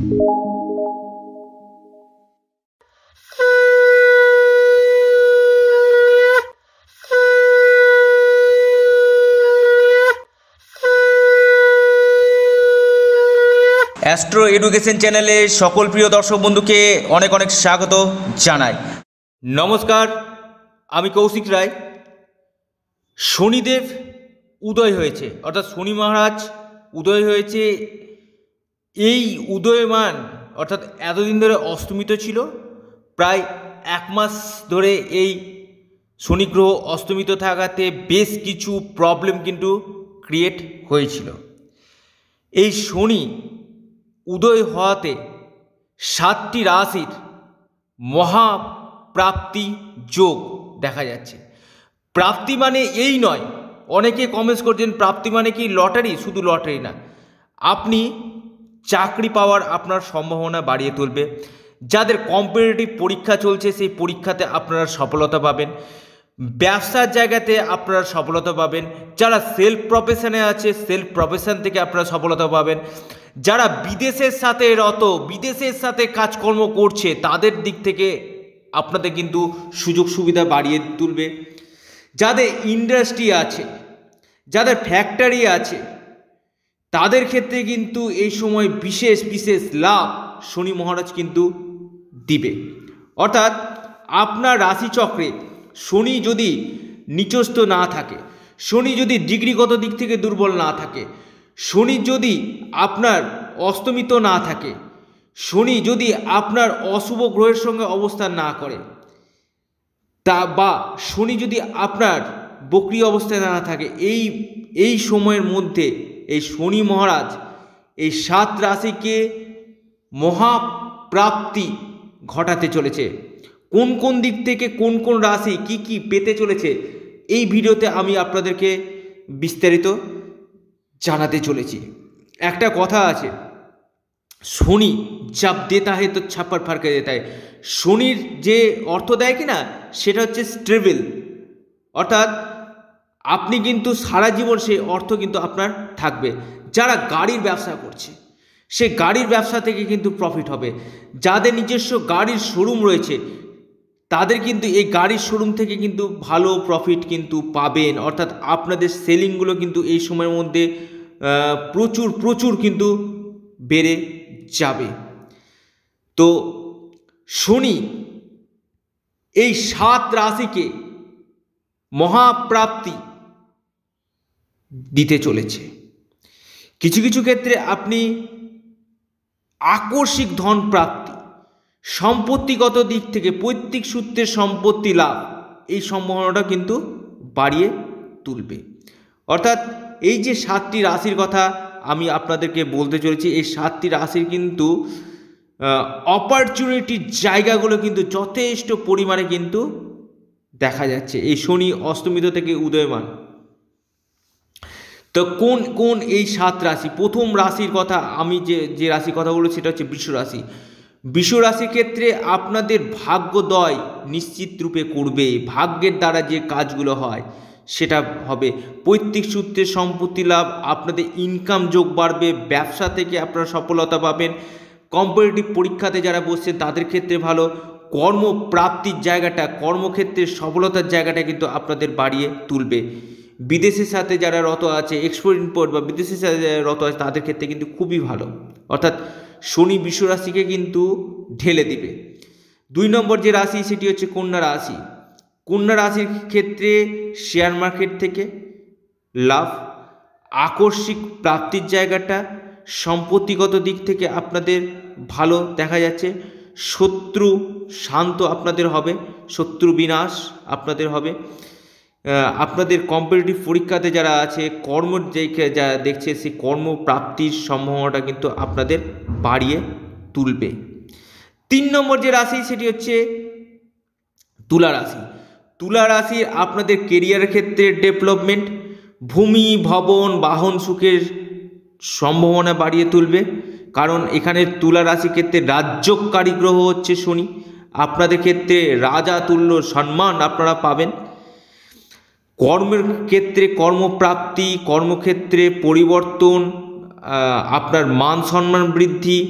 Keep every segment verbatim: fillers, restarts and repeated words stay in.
Astro education চ্যানেলে সকল প্রিয় দর্শক বন্ধুকে অনেক অনেক স্বাগত জানাই। নমস্কার, আমি কৌশিক রায়। শনিদেব উদয় হয়েছে, অর্থাৎ শনি মহারাজ উদয় হয়েছে। এই উদয়মান অর্থাৎ এতদিন ধরে অস্তমিত ছিল, প্রায় এক মাস ধরে এই শনি গ্রহ অস্তমিত থাকাতে বেশ কিছু প্রবলেম কিন্তু ক্রিয়েট হয়েছিল। এই শনি উদয় হওয়াতে সাতটি রাশির মহাপ্রাপ্তি যোগ দেখা যাচ্ছে। প্রাপ্তি মানে এই নয়, অনেকে কমেন্টস করছেন প্রাপ্তি মানে কি লটারি? শুধু লটারি না, আপনি চাকরি পাওয়ার আপনার সম্ভাবনা বাড়িয়ে তুলবে। যাদের কম্পিটিটিভ পরীক্ষা চলছে সেই পরীক্ষাতে আপনারা সফলতা পাবেন, ব্যবসার জায়গাতে আপনারা সফলতা পাবেন। যারা সেলফ প্রফেশনে আছে সেলফ প্রফেশন থেকে আপনারা সফলতা পাবেন। যারা বিদেশের সাথে রত, বিদেশের সাথে কাজকর্ম করছে, তাদের দিক থেকে আপনাদের কিন্তু সুযোগ সুবিধা বাড়িয়ে তুলবে। যাদের ইন্ডাস্ট্রি আছে, যাদের ফ্যাক্টরি আছে, তাদের ক্ষেত্রে কিন্তু এই সময় বিশেষ বিশেষ লাভ শনি মহারাজ কিন্তু দিবে। অর্থাৎ আপনার রাশিচক্রে শনি যদি নিচস্থ না থাকে, শনি যদি ডিগ্রিগত দিক থেকে দুর্বল না থাকে, শনি যদি আপনার অস্তমিত না থাকে, শনি যদি আপনার অশুভ গ্রহের সঙ্গে অবস্থান না করে, তা বা শনি যদি আপনার বক্রী অবস্থায় না থাকে, এই এই সময়ের মধ্যে এই শনি মহারাজ এই সাত রাশিকে মহাপ্রাপ্তি ঘটাতে চলেছে। কোন কোন দিক থেকে কোন কোন রাশি কি কি পেতে চলেছে এই ভিডিওতে আমি আপনাদেরকে বিস্তারিত জানাতে চলেছি। একটা কথা আছে, শনি জব দেতা হে তো ছাপ্পার ফারকে দেতা হে। শনির যে অর্থ দেয় কি না, সেটা হচ্ছে স্টেবল, অর্থাৎ আপনি কিন্তু সারা জীবন সেই অর্থ কিন্তু আপনার থাকবে। যারা গাড়ির ব্যবসা করছে সে গাড়ির ব্যবসা থেকে কিন্তু প্রফিট হবে। যাদের নিজস্ব গাড়ির শোরুম রয়েছে তাদের কিন্তু এই গাড়ির শোরুম থেকে কিন্তু ভালো প্রফিট কিন্তু পাবেন। অর্থাৎ আপনাদের সেলিংগুলো কিন্তু এই সময়ের মধ্যে প্রচুর প্রচুর কিন্তু বেড়ে যাবে। তো শনি এই সাত রাশিকে মহাপ্রাপ্তি দিতে চলেছে। কিছু কিছু ক্ষেত্রে আপনি আকস্মিক ধন প্রাপ্তি, সম্পত্তিগত দিক থেকে পৈতৃক সূত্রের সম্পত্তি লাভ, এই সম্ভাবনাটা কিন্তু বাড়িয়ে তুলবে। অর্থাৎ এই যে সাতটি রাশির কথা আমি আপনাদেরকে বলতে চলেছি, এই সাতটি রাশির কিন্তু অপরচুনিটির জায়গাগুলো কিন্তু যথেষ্ট পরিমাণে কিন্তু দেখা যাচ্ছে এই শনি অস্তমিত থেকে উদয়মান। তো কোন কোন এই সাত রাশি? প্রথম রাশির কথা আমি যে যে রাশির কথা বলছি সেটা হচ্ছে বৃষ রাশি। বৃষ রাশির ক্ষেত্রে আপনাদের ভাগ্যোদয় নিশ্চিত রূপে করবে। ভাগ্যের দ্বারা যে কাজগুলো হয় সেটা হবে। পৈতৃক সূত্রে সম্পত্তি লাভ, আপনাদের ইনকাম যোগ বাড়বে, ব্যবসা থেকে আপনারা সফলতা পাবেন। কম্পিটিটিভ পরীক্ষাতে যারা বসছেন তাদের ক্ষেত্রে ভালো। কর্মপ্রাপ্তির জায়গাটা, কর্মক্ষেত্রের সফলতার জায়গাটা কিন্তু আপনাদের বাড়িয়ে তুলবে। বিদেশের সাথে যারা রত আছে, এক্সপোর্ট ইম্পোর্ট বা বিদেশের সাথে যারা রত আছে তাদের ক্ষেত্রে কিন্তু খুবই ভালো। অর্থাৎ শনি বৃষ রাশিকে কিন্তু ঢেলে দিবে। দুই নম্বর যে রাশি সেটি হচ্ছে কন্যা রাশি। কন্যা রাশির ক্ষেত্রে শেয়ার মার্কেট থেকে লাভ, আকস্মিক প্রাপ্তির জায়গাটা, সম্পত্তিগত দিক থেকে আপনাদের ভালো দেখা যাচ্ছে। শত্রু শান্ত আপনাদের হবে, শত্রু বিনাশ আপনাদের হবে। আপনাদের কম্পিটিটিভ পরীক্ষাতে যারা আছে, কর্ম যে যারা দেখছে সেই কর্মপ্রাপ্তির সম্ভাবনাটা কিন্তু আপনাদের বাড়িয়ে তুলবে। তিন নম্বর যে রাশি সেটি হচ্ছে তুলা রাশি। তুলা রাশি আপনাদের কেরিয়ারের ক্ষেত্রে ডেভেলপমেন্ট, ভূমি ভবন বাহন সুখের সম্ভাবনা বাড়িয়ে তুলবে। কারণ এখানে তুলা রাশির ক্ষেত্রে রাজ্যকারী গ্রহ হচ্ছে শনি। আপনাদের ক্ষেত্রে রাজা তুল্য সম্মান আপনারা পাবেন। কর্মের ক্ষেত্রে কর্মপ্রাপ্তি, কর্মক্ষেত্রে পরিবর্তন, আপনার মান সম্মান বৃদ্ধি,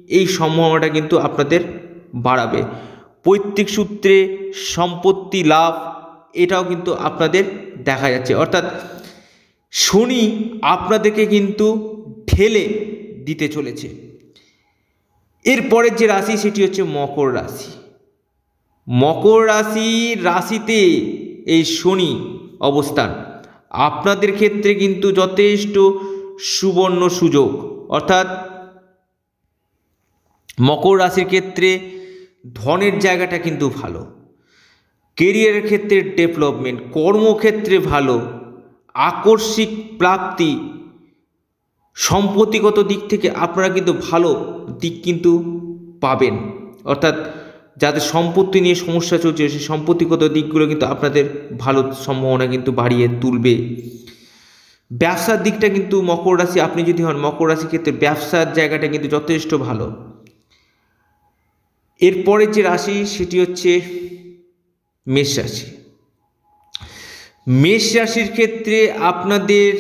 এই সম্ভাবনাটা কিন্তু আপনাদের বাড়াবে। পৈতৃক সূত্রে সম্পত্তি লাভ এটাও কিন্তু আপনাদের দেখা যাচ্ছে, অর্থাৎ শনি আপনাদেরকে কিন্তু ঢেলে দিতে চলেছে। এরপরের যে রাশি সেটি হচ্ছে মকর রাশি। মকর রাশি রাশিতে এই শনি অবস্থান আপনাদের ক্ষেত্রে কিন্তু যথেষ্ট সুবর্ণ সুযোগ, অর্থাৎ মকর রাশির ক্ষেত্রে ধনের জায়গাটা কিন্তু ভালো, কেরিয়ারের ক্ষেত্রে ডেভেলপমেন্ট, কর্মক্ষেত্রে ভালো, আকস্মিক প্রাপ্তি, সম্পত্তিগত দিক থেকে আপনারা কিন্তু ভালো দিক কিন্তু পাবেন। অর্থাৎ যাদের সম্পত্তি নিয়ে সমস্যা চলছে সেই সম্পত্তিগত দিকগুলো কিন্তু আপনাদের ভালো সম্ভাবনা কিন্তু বাড়িয়ে তুলবে। ব্যবসার দিকটা কিন্তু মকর রাশি আপনি যদি হন মকর রাশির ক্ষেত্রে ব্যবসার জায়গাটা কিন্তু যথেষ্ট ভালো। এরপরের যে রাশি সেটি হচ্ছে মেষ রাশি। মেষ রাশির ক্ষেত্রে আপনাদের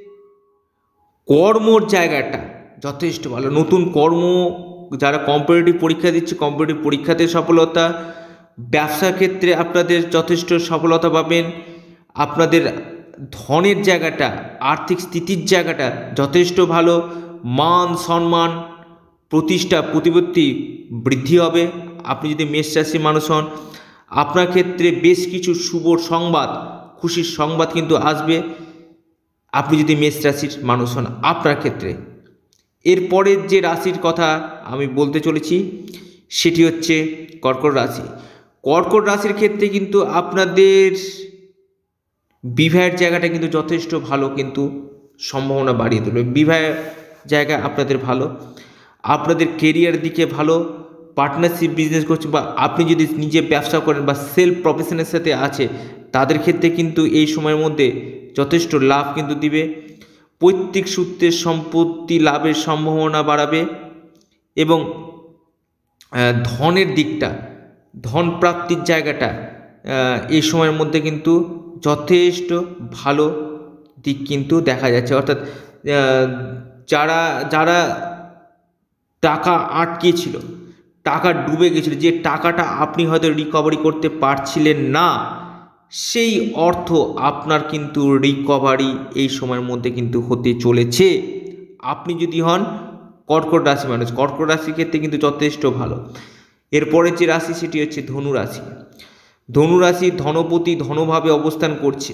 কর্মর জায়গাটা যথেষ্ট ভালো, নতুন কর্ম, যারা কম্পিটিটিভ পরীক্ষা দিচ্ছে কম্পিটিটিভ পরীক্ষাতে সফলতা, ব্যবসার ক্ষেত্রে আপনাদের যথেষ্ট সফলতা পাবেন। আপনাদের ধনের জায়গাটা, আর্থিক স্থিতির জায়গাটা যথেষ্ট ভালো, মান সম্মান প্রতিষ্ঠা প্রতিপত্তি বৃদ্ধি হবে। আপনি যদি মেষ রাশির মানুষ হন আপনার ক্ষেত্রে বেশ কিছু শুভ সংবাদ, খুশির সংবাদ কিন্তু আসবে আপনি যদি মেষ রাশির মানুষ হন আপনার ক্ষেত্রে। এরপরের যে রাশির কথা আমি বলতে চলেছি সেটি হচ্ছে কর্কট রাশি। কর্কট রাশির ক্ষেত্রে কিন্তু আপনাদের বিবাহের জায়গাটা কিন্তু যথেষ্ট ভালো, কিন্তু সম্ভাবনা বাড়িয়ে তুলবে। বিবাহের জায়গা আপনাদের ভালো, আপনাদের কেরিয়ার দিকে ভালো, পার্টনারশিপ বিজনেস করছে বা আপনি যদি নিজে ব্যবসা করেন বা সেলফ প্রফেশনের সাথে আছে তাদের ক্ষেত্রে কিন্তু এই সময়ের মধ্যে যথেষ্ট লাভ কিন্তু দিবে। পৈতৃক সূত্রে সম্পত্তি লাভের সম্ভাবনা বাড়াবে এবং ধনের দিকটা, ধন প্রাপ্তির জায়গাটা এই সময়ের মধ্যে কিন্তু যথেষ্ট ভালো দিক কিন্তু দেখা যাচ্ছে। অর্থাৎ যারা যারা টাকা আটকে ছিল, টাকা ডুবে গেছিল, যে টাকাটা আপনি হয়তো রিকভারি করতে পারছিলেন না, সেই অর্থ আপনার কিন্তু রিকভারি এই সময়ের মধ্যে কিন্তু হতে চলেছে আপনি যদি হন কর্কট রাশি মানুষ। কর্কট রাশির ক্ষেত্রে কিন্তু যথেষ্ট ভালো। এরপরে যে রাশি সেটি হচ্ছে ধনু রাশি। ধনু রাশি ধনপতি ধনভাবে অবস্থান করছে।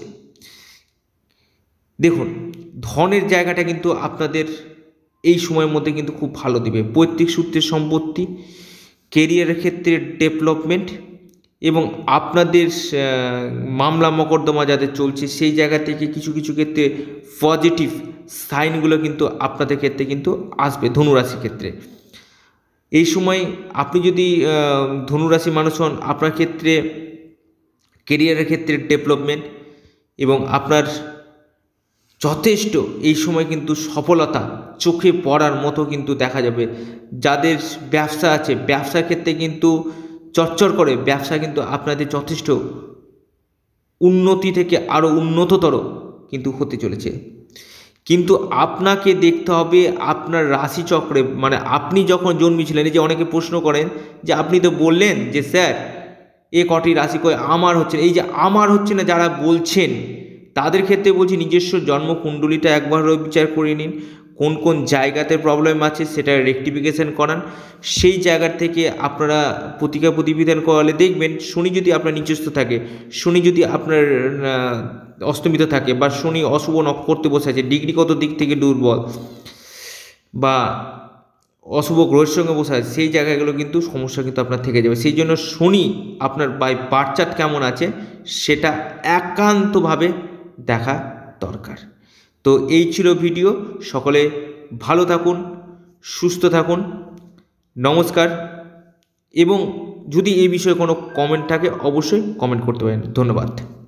দেখুন ধনের জায়গাটা কিন্তু আপনাদের এই সময়ের মধ্যে কিন্তু খুব ভালো দিবে। পৈতৃক সূত্রের সম্পত্তি, কেরিয়ারের ক্ষেত্রে ডেভেলপমেন্ট এবং আপনাদের মামলা মকদ্দমা যাদের চলছে সেই জায়গা থেকে কিছু কিছু ক্ষেত্রে পজিটিভ সাইনগুলো কিন্তু আপনাদের ক্ষেত্রে কিন্তু আসবে ধনুরাশির ক্ষেত্রে। এই সময় আপনি যদি ধনুরাশি মানুষ হন আপনার ক্ষেত্রে কেরিয়ারের ক্ষেত্রে ডেভেলপমেন্ট এবং আপনার যথেষ্ট এই সময় কিন্তু সফলতা চোখে পড়ার মতো কিন্তু দেখা যাবে। যাদের ব্যবসা আছে ব্যবসার ক্ষেত্রে কিন্তু চচ্চর করে ব্যবসা কিন্তু আপনাদের যথেষ্ট উন্নতি থেকে আরও উন্নততর কিন্তু হতে চলেছে। কিন্তু আপনাকে দেখতে হবে আপনার রাশিচক্রে, মানে আপনি যখন জন্মেছিলেন, এই যে অনেকে প্রশ্ন করেন যে আপনি তো বললেন যে স্যার এ কটি রাশি কয় আমার হচ্ছে, এই যে আমার হচ্ছে না যারা বলছেন তাদের ক্ষেত্রে বলছি নিজস্ব জন্মকুণ্ডলিটা একবার বিচার করে নিন, কোন কোন জায়গাতে প্রবলেম আছে সেটা রেকটিফিকেশান করান। সেই জায়গা থেকে আপনারা প্রতিকার প্রতিবিধান করালে দেখবেন শনি যদি আপনার নিজস্ব থাকে, শনি যদি আপনার অস্তমিত থাকে বা শনি অশুভ নক্ষত্রে বসে আছে, ডিগ্রিগত দিক থেকে দুর্বল বা অশুভ গ্রহের সঙ্গে বসে আছে, সেই জায়গাগুলো কিন্তু সমস্যা কিন্তু আপনার থেকে যাবে। সেই জন্য শনি আপনার বাই বার্থ চার্ট কেমন আছে সেটা একান্তভাবে দেখা দরকার। তো এই ছিল ভিডিও। সকলে ভালো থাকুন, সুস্থ থাকুন, নমস্কার। এবং যদি এই বিষয়ে কোনো কমেন্ট থাকে অবশ্যই কমেন্ট করতে পারেন। ধন্যবাদ।